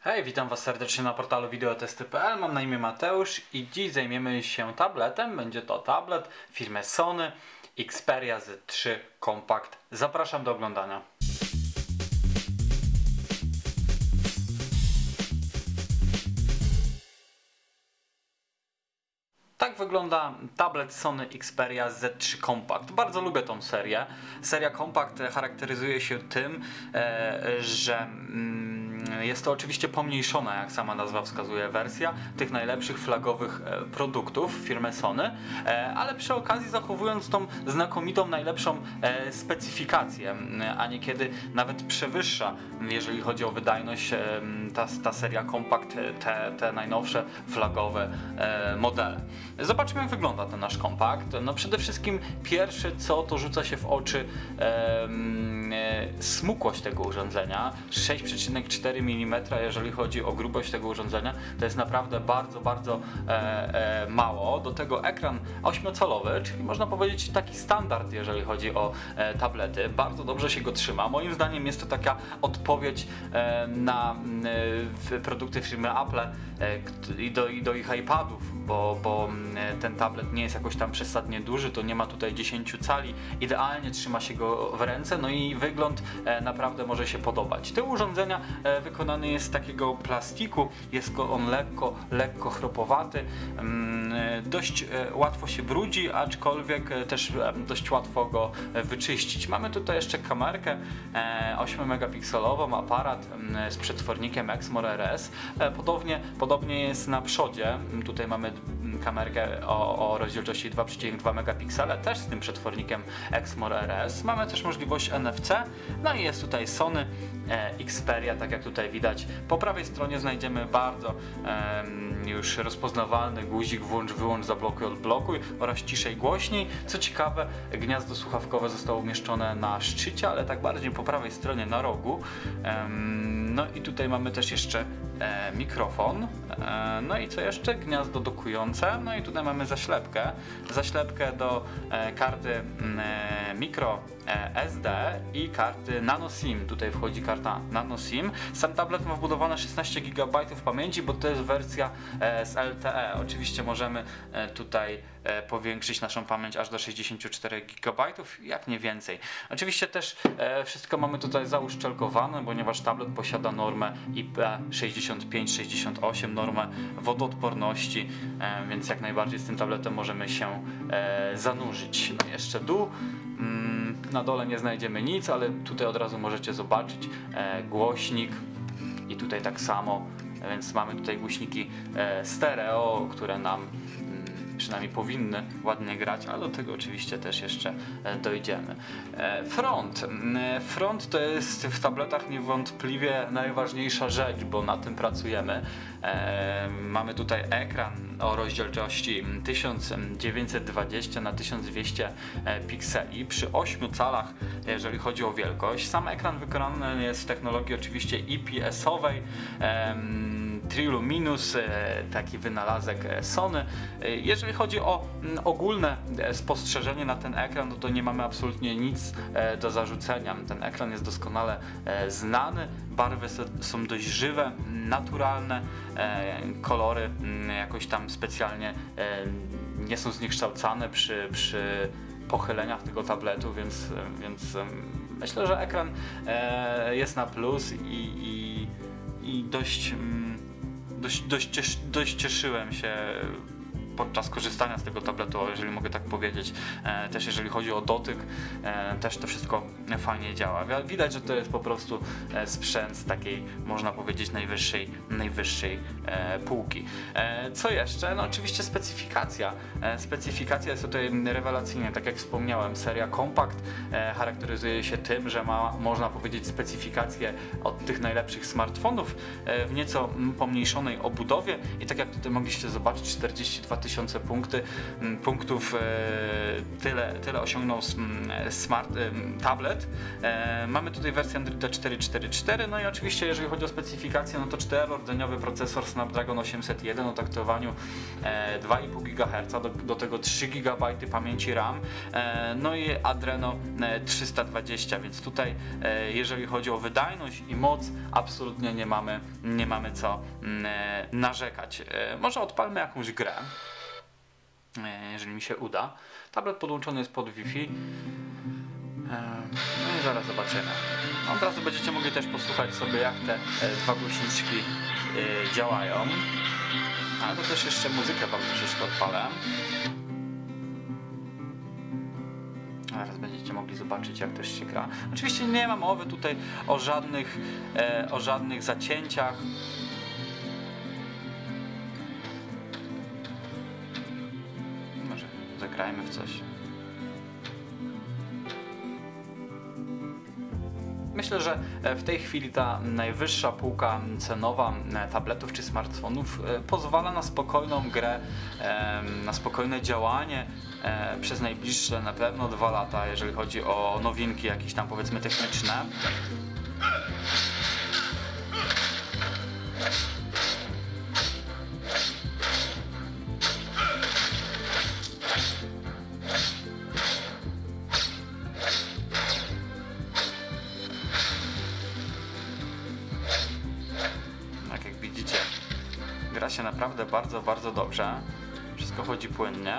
Hej, witam Was serdecznie na portalu videotesty.pl. Mam na imię Mateusz i dziś zajmiemy się tabletem. Będzie to tablet firmy Sony Xperia Z3 Compact. Zapraszam do oglądania. Tak wygląda tablet Sony Xperia Z3 Compact. Bardzo lubię tą serię. Seria Compact charakteryzuje się tym, że jest to oczywiście pomniejszona, jak sama nazwa wskazuje, wersja tych najlepszych flagowych produktów firmy Sony, ale przy okazji zachowując tą znakomitą, najlepszą specyfikację, a niekiedy nawet przewyższa, jeżeli chodzi o wydajność, ta seria Compact, te najnowsze flagowe modele. Zobaczmy, jak wygląda ten nasz kompakt. No przede wszystkim pierwsze co to rzuca się w oczy smukłość tego urządzenia. 6,4 mm, jeżeli chodzi o grubość tego urządzenia, to jest naprawdę bardzo mało. Do tego ekran 8-calowy, czyli można powiedzieć taki standard, jeżeli chodzi o tablety. Bardzo dobrze się go trzyma. Moim zdaniem jest to taka odpowiedź na produkty firmy Apple i do ich iPadów, bo ten tablet nie jest jakoś tam przesadnie duży, to nie ma tutaj 10 cali, idealnie trzyma się go w ręce, no i wygląd naprawdę może się podobać. Tył urządzenia wykonany jest z takiego plastiku, jest on lekko chropowaty, dość łatwo się brudzi, aczkolwiek też dość łatwo go wyczyścić. Mamy tutaj jeszcze kamerkę 8-megapikselową, aparat z przetwornikiem Exmor RS. Podobnie jest na przodzie, tutaj mamy kamerkę o rozdzielczości 2,2 megapiksele, też z tym przetwornikiem Exmor RS. Mamy też możliwość NFC, no i jest tutaj Sony Xperia, tak jak tutaj widać. Po prawej stronie znajdziemy bardzo już rozpoznawalny guzik włącz, wyłącz, zablokuj, odblokuj oraz ciszej, głośniej. Co ciekawe, gniazdo słuchawkowe zostało umieszczone na szczycie, ale tak bardziej po prawej stronie na rogu. No i tutaj mamy też jeszcze mikrofon, no i co jeszcze? Gniazdo dokujące, no i tutaj mamy zaślepkę do karty micro SD i karty nano SIM. Tutaj wchodzi karta nano SIM. Sam tablet ma wbudowane 16 GB pamięci, bo to jest wersja z LTE. Oczywiście możemy tutaj powiększyć naszą pamięć aż do 64 GB, jak nie więcej. Oczywiście też wszystko mamy tutaj zauszczelkowane, ponieważ tablet posiada normę IP65-68, normę wodoodporności, więc jak najbardziej z tym tabletem możemy się zanurzyć. No jeszcze dół. Na dole nie znajdziemy nic, ale tutaj od razu możecie zobaczyć głośnik i tutaj tak samo, więc mamy tutaj głośniki stereo, które nam przynajmniej powinny ładnie grać, ale do tego oczywiście też jeszcze dojdziemy. Front to jest w tabletach niewątpliwie najważniejsza rzecz, bo na tym pracujemy. Mamy tutaj ekran o rozdzielczości 1920 na 1200 pikseli przy 8 calach, jeżeli chodzi o wielkość. Sam ekran wykonany jest w technologii oczywiście IPS-owej. Triluminous, taki wynalazek Sony. Jeżeli chodzi o ogólne spostrzeżenie na ten ekran, no to nie mamy absolutnie nic do zarzucenia. Ten ekran jest doskonale znany, barwy są dość żywe, naturalne, kolory jakoś tam specjalnie nie są zniekształcane przy pochyleniach tego tabletu, więc myślę, że ekran jest na plus i dość cieszyłem się podczas korzystania z tego tabletu, jeżeli mogę tak powiedzieć. Też jeżeli chodzi o dotyk, też to wszystko fajnie działa. Widać, że to jest po prostu sprzęt z takiej, można powiedzieć, najwyższej półki. Co jeszcze? No oczywiście specyfikacja. Specyfikacja jest tutaj rewelacyjna. Tak jak wspomniałem, seria Compact charakteryzuje się tym, że ma, można powiedzieć, specyfikację od tych najlepszych smartfonów w nieco pomniejszonej obudowie i tak jak tutaj mogliście zobaczyć, 42 000 punktów, tyle osiągnął tablet tablet. Mamy tutaj wersję Androida 4.4.4, no i oczywiście jeżeli chodzi o specyfikację, no to 4-rdzeniowy procesor Snapdragon 801 o taktowaniu 2,5 GHz, do tego 3 GB pamięci RAM, no i Adreno 320, więc tutaj jeżeli chodzi o wydajność i moc, absolutnie nie mamy co narzekać. Może odpalmy jakąś grę, jeżeli mi się uda. Tablet podłączony jest pod Wi-Fi. No i zaraz zobaczymy. Od razu będziecie mogli też posłuchać sobie, jak te dwa głośniczki działają. Ale to też jeszcze muzykę wam troszeczkę odpalę. Zaraz będziecie mogli zobaczyć, jak też się gra. Oczywiście nie ma mowy tutaj o żadnych zacięciach. Może zagrajmy w coś. Myślę, że w tej chwili ta najwyższa półka cenowa tabletów czy smartfonów pozwala na spokojną grę, na spokojne działanie przez najbliższe na pewno 2 lata, jeżeli chodzi o nowinki jakieś tam powiedzmy techniczne. Gra się naprawdę bardzo, bardzo dobrze. Wszystko chodzi płynnie.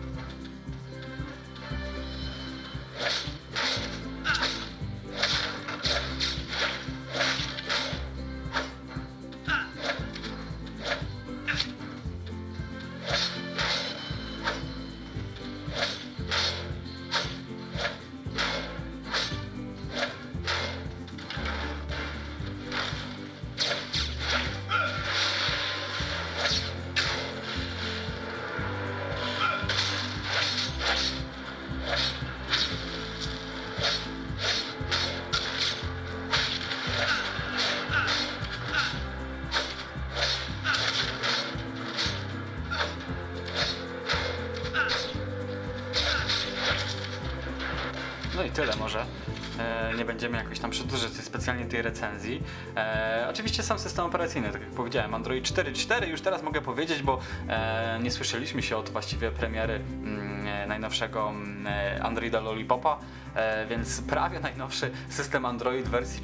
No i tyle może. Nie będziemy jakoś tam przedłużać specjalnie tej recenzji. Oczywiście sam system operacyjny, tak jak powiedziałem, Android 4.4 już teraz mogę powiedzieć, bo nie słyszeliśmy się od właściwie premiery najnowszego Androida Lollipopa, więc prawie najnowszy system Android wersji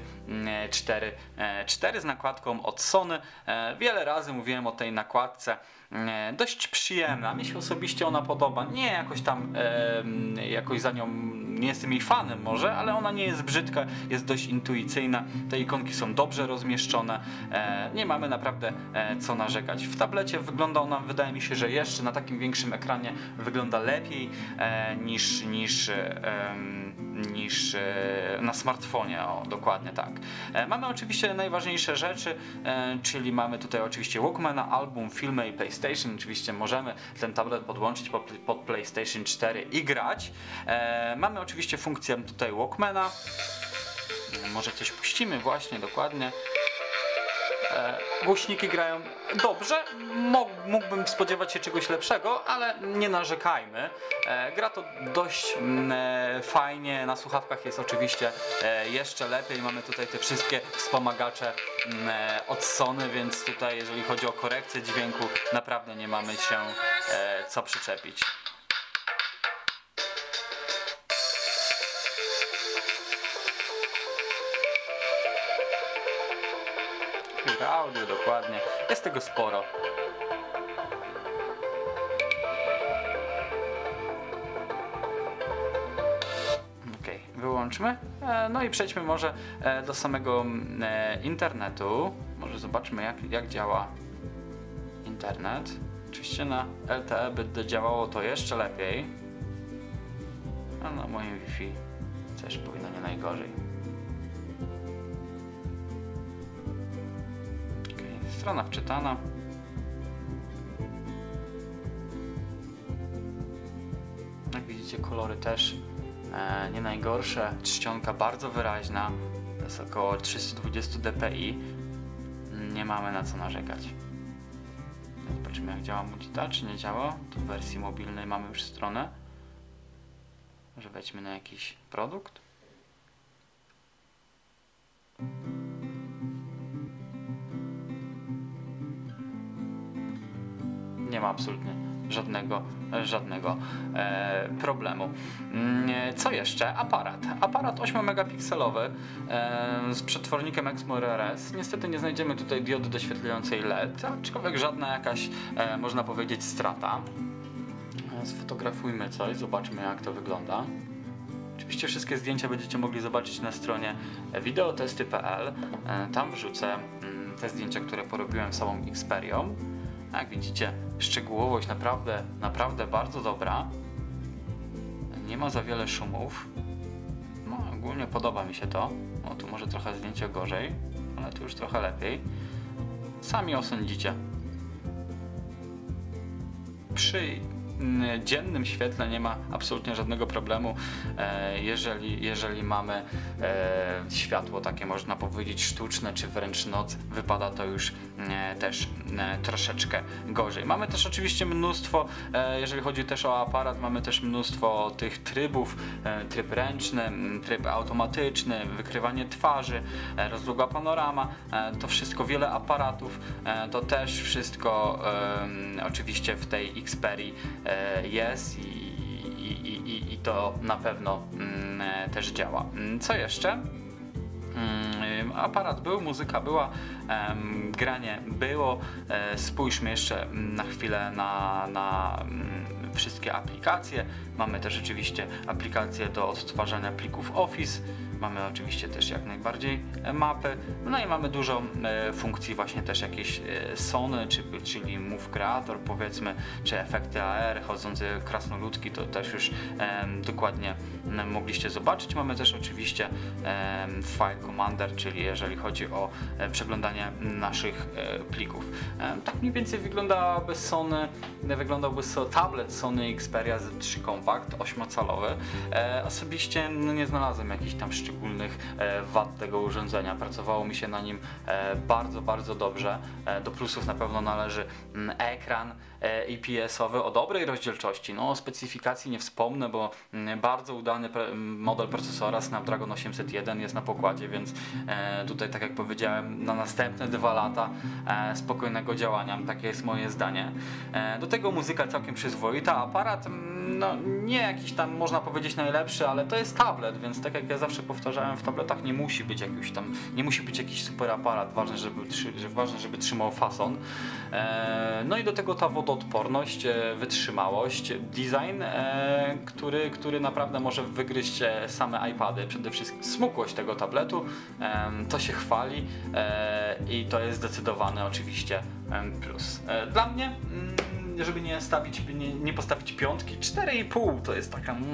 4.4 z nakładką od Sony. Wiele razy mówiłem o tej nakładce. Dość przyjemna, mi się osobiście ona podoba, nie jakoś tam jakoś za nią nie jestem jej fanem może, ale ona nie jest brzydka, jest dość intuicyjna, te ikonki są dobrze rozmieszczone, nie mamy naprawdę co narzekać. W tablecie wygląda ona, wydaje mi się, że jeszcze na takim większym ekranie wygląda lepiej niż na smartfonie, o dokładnie tak. Mamy oczywiście najważniejsze rzeczy, czyli mamy tutaj oczywiście Walkmana, album, filmy i PlayStation. Oczywiście możemy ten tablet podłączyć pod PlayStation 4 i grać. Mamy oczywiście funkcję tutaj Walkmana. Może coś puścimy właśnie, dokładnie. Głośniki grają dobrze, mógłbym spodziewać się czegoś lepszego, ale nie narzekajmy. Gra to dość fajnie, na słuchawkach jest oczywiście jeszcze lepiej. Mamy tutaj te wszystkie wspomagacze od Sony, więc tutaj jeżeli chodzi o korekcję dźwięku, naprawdę nie mamy się co przyczepić. Audio, dokładnie. Jest tego sporo. Ok, wyłączmy. No i przejdźmy może do samego internetu. Może zobaczmy jak działa internet. Oczywiście na LTE by działało to jeszcze lepiej. A na moim Wi-Fi też powinno nie najgorzej. Strona wczytana. Jak widzicie, kolory też nie najgorsze. Czcionka bardzo wyraźna. To jest około 320 dpi. Nie mamy na co narzekać. Zobaczymy, jak działa multitouch, czy nie działa. Tu w wersji mobilnej mamy już stronę. Może wejdźmy na jakiś produkt. ma absolutnie żadnego problemu. Co jeszcze? Aparat 8 megapikselowy z przetwornikiem Exmor RS. Niestety nie znajdziemy tutaj diody doświetlającej LED, aczkolwiek żadna jakaś, można powiedzieć, strata. Sfotografujmy coś, zobaczmy jak to wygląda. Oczywiście wszystkie zdjęcia będziecie mogli zobaczyć na stronie videotesty.pl. Tam wrzucę te zdjęcia, które porobiłem samą Xperią. Jak widzicie, szczegółowość naprawdę bardzo dobra. Nie ma za wiele szumów. No, ogólnie podoba mi się to. O, tu może trochę zdjęcie gorzej, ale tu już trochę lepiej. Sami osądzicie. Przy dziennym świetle nie ma absolutnie żadnego problemu, jeżeli mamy światło takie, można powiedzieć, sztuczne, czy wręcz noc, wypada to już też troszeczkę gorzej. Mamy też oczywiście mnóstwo, jeżeli chodzi też o aparat, mamy też mnóstwo tych trybów, tryb ręczny, tryb automatyczny, wykrywanie twarzy, rozległa panorama, to wszystko, wiele aparatów, to też wszystko oczywiście w tej Xperii jest i to na pewno też działa. Co jeszcze? Aparat był, muzyka była, granie było. Spójrzmy jeszcze na chwilę na wszystkie aplikacje. Mamy też oczywiście aplikacje do odtwarzania plików Office. Mamy oczywiście też jak najbardziej mapy. No i mamy dużo funkcji, właśnie też jakieś Sony, czyli Move Creator, powiedzmy, czy efekty AR, chodzące krasnoludki, to też już dokładnie mogliście zobaczyć. Mamy też oczywiście File Commander, czyli jeżeli chodzi o przeglądanie naszych plików. Tak mniej więcej wyglądałby tablet Sony Xperia Z3 Compact 8-calowy. Osobiście nie znalazłem jakichś tam szczególnych wad tego urządzenia. Pracowało mi się na nim bardzo dobrze. Do plusów na pewno należy ekran IPS-owy o dobrej rozdzielczości. No, o specyfikacji nie wspomnę, bo bardzo udany model procesora Snapdragon 801 jest na pokładzie, więc tutaj, tak jak powiedziałem, na następne 2 lata spokojnego działania. Takie jest moje zdanie. Do tego muzyka całkiem przyzwoita. Aparat, no nie jakiś tam, można powiedzieć, najlepszy, ale to jest tablet, więc tak jak ja zawsze powtarzałem, w tabletach nie musi być jakiś super aparat. Ważne, żeby trzymał fason. No i do tego ta wodoodporność, wytrzymałość, design, który naprawdę może wygryźć same iPady. Przede wszystkim smukłość tego tabletu, to się chwali i to jest zdecydowane oczywiście plus. Dla mnie, żeby nie postawić 5, 4,5 to jest taka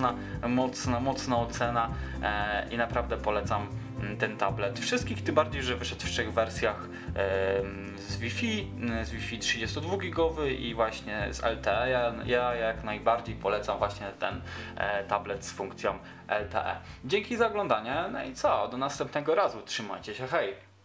mocna ocena i naprawdę polecam ten tablet wszystkich, tym bardziej, że wyszedł w 3 wersjach z Wi-Fi 32 gigowy i właśnie z LTE. Ja jak najbardziej polecam właśnie ten tablet z funkcją LTE. Dzięki za oglądanie, no i co? Do następnego razu. Trzymajcie się, hej!